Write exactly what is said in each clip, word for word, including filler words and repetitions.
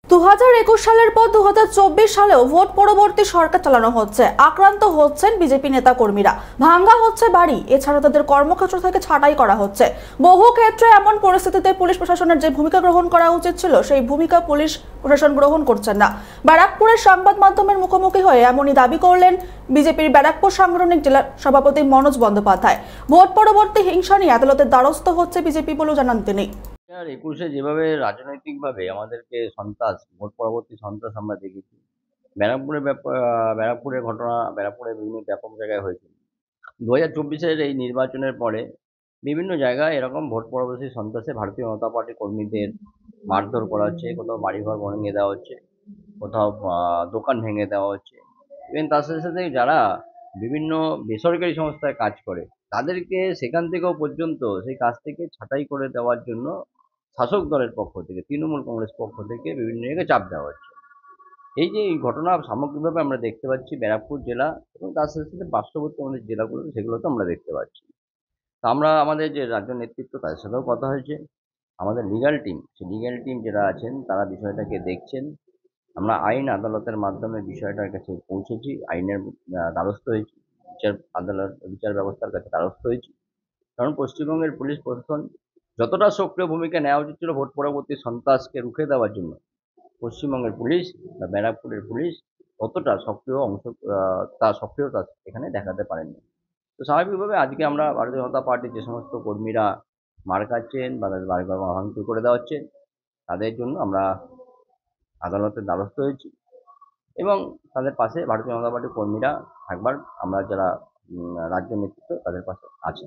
দু হাজার একুশ সালের পর দু হাজার চব্বিশ সালেও ভোট পরবর্তী সরকার চালানো হচ্ছে। আক্রান্ত হচ্ছেন বিজেপি নেতা কর্মীরা, ভাঙ্গা হচ্ছে বাড়ি, এছাড়া তাদের কর্মক্ষেত্র থেকে ছাঁটাই করা হচ্ছে। বহু ক্ষেত্রে এমন পরিস্থিতিতে পুলিশ প্রশাসনের যে ভূমিকা গ্রহণ করা উচিত ছিল সেই ভূমিকা পুলিশ প্রশাসন গ্রহণ করছেন না। ব্যারাকপুরের সংবাদ মাধ্যমের মুখোমুখি হয়ে এমনই দাবি করলেন বিজেপির ব্যারাকপুর সাংগঠনিক জেলা সভাপতি মনোজ বন্দ্যোপাধ্যায়। ভোট পরবর্তী হিংসা নিয়ে আদালতের দ্বারস্থ হচ্ছে বিজেপি বলেও জানান তিনি। একুশে যেভাবে রাজনৈতিকভাবে আমাদেরকে সন্ত্রাস, ভোট পরবর্তী সন্ত্রাস আমরা দেখেছি। ব্যারাকপুরের ব্যারাকপুরের ঘটনা ব্যারাকপুরের বিভিন্ন ব্যাপক জায়গায় হয়েছিল। দু হাজার চব্বিশের এই নির্বাচনের পরে বিভিন্ন জায়গায় এরকম ভোট পরবর্তী সন্ত্রাসে ভারতীয় জনতা পার্টি কর্মীদের মারধর করা হচ্ছে, কোথাও বাড়িঘর ভেঙে দেওয়া হচ্ছে, কোথাও দোকান ভেঙে দেওয়া হচ্ছে। এবং তার সাথে সাথে যারা বিভিন্ন বেসরকারি সংস্থায় কাজ করে তাদেরকে সেখান থেকেও পর্যন্ত সেই কাজ থেকে ছাঁটাই করে দেওয়ার জন্য শাসক দলের পক্ষ থেকে, তৃণমূল কংগ্রেস পক্ষ থেকে বিভিন্ন জায়গায় চাপ দেওয়া হচ্ছে। এই যে এই ঘটনা সামগ্রিকভাবে আমরা দেখতে পাচ্ছি ব্যারাকপুর জেলা এবং তার সাথে সাথে পার্শ্ববর্তী আমাদের জেলাগুলো, সেগুলোতে আমরা দেখতে পাচ্ছি। তো আমরা আমাদের যে রাজ্য নেতৃত্ব তাদের সাথেও কথা হয়েছে, আমাদের লিগ্যাল টিম, সেই লিগ্যাল টিম যারা আছেন তারা বিষয়টাকে দেখছেন। আমরা আইন আদালতের মাধ্যমে বিষয়টার কাছে পৌঁছেছি, আইনের দ্বারস্থ হয়েছি, বিচার আদালত বিচার ব্যবস্থার কাছে দ্বারস্থ হয়েছি। কারণ পশ্চিমবঙ্গের পুলিশ প্রশাসন যতটা সক্রিয় ভূমিকা নেওয়া উচিত ছিল ভোট পরবর্তী সন্ত্রাসকে রুখে দেওয়ার জন্য, পশ্চিমবঙ্গের পুলিশ বা ব্যারাকপুরের পুলিশ ততটা সক্রিয় অংশ তার সক্রিয়তা এখানে দেখাতে পারেনি। তো স্বাভাবিকভাবে আজকে আমরা ভারতীয় জনতা পার্টির যে সমস্ত কর্মীরা মার খাচ্ছেন বা তাদের বাড়িঘর ভাঙচুর করে দেওয়া হচ্ছে, তাদের জন্য আমরা আদালতের দ্বারস্থ হয়েছি এবং তাদের পাশে ভারতীয় জনতা পার্টির কর্মীরা থাকবার আমরা যারা রাজ্য নেতৃত্ব তাদের পাশে আছি।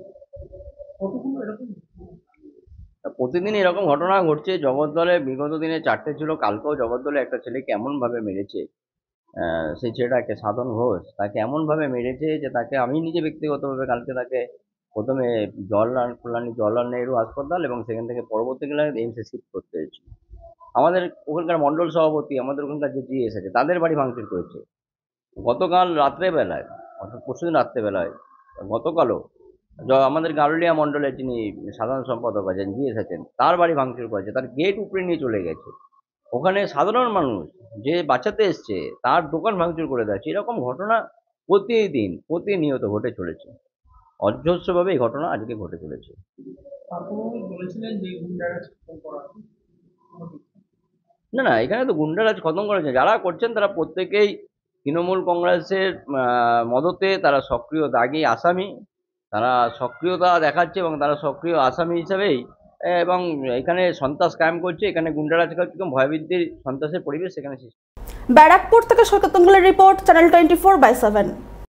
প্রতিদিন এরকম ঘটনা ঘটছে। জগদ্দলে বিগত দিনে চারটে ছিল, কালকেও জগদ্দলে একটা ছেলেকে এমনভাবে মেরেছে, সেই ছেলেটাকে সাধন ঘোষ, তাকে এমনভাবে মেরেছে যে তাকে আমি নিজে ব্যক্তিগতভাবে কালকে তাকে প্রথমে জওহরলাল কল্যাণী জওহরলাল নেহরু হাসপাতাল এবং সেখান থেকে পরবর্তীকালে এইমসে শিফট করতে হয়েছে। আমাদের ওখানকার মণ্ডল সভাপতি, আমাদের ওখানকার যে জিএস আছে তাদের বাড়ি ভাঙচুর করেছে। গতকাল রাত্রেবেলায়, অর্থাৎ পরশুদিন রাত্রেবেলায়, গতকালও আমাদের গারুলিয়া মণ্ডলের যিনি সাধারণ সম্পাদক আছেন, জিএস আছেন, তার বাড়ি ভাঙচুর করেছে, তার গেট উপরে নিয়ে চলে গেছে। ওখানে সাধারণ মানুষ যে বাঁচাতে এসছে তার দোকান ভাঙচুর করে দিচ্ছে। এরকম ঘটনা প্রতিদিন প্রতিনিয়ত ঘটে চলেছে। অজস্রভাবে এই ঘটনা আজকে ঘটে চলেছে। না না এখানে তো গুন্ডারাজ খতম করেছে, যারা করছেন তারা প্রত্যেকেই তৃণমূল কংগ্রেসের মদতে তারা সক্রিয় দাগি আসামি, তারা সক্রিয়তা দেখাচ্ছে এবং তারা সক্রিয় আসামি হিসাবেই এবং এখানে সন্ত্রাস কায়েম করছে। এখানে গুন্ডারাজ কিরকম ভয়ভীতির সন্ত্রাসের পরিবেশ সেখানে। ব্যারাকপুর থেকে Saikat report, channel twenty four by seven.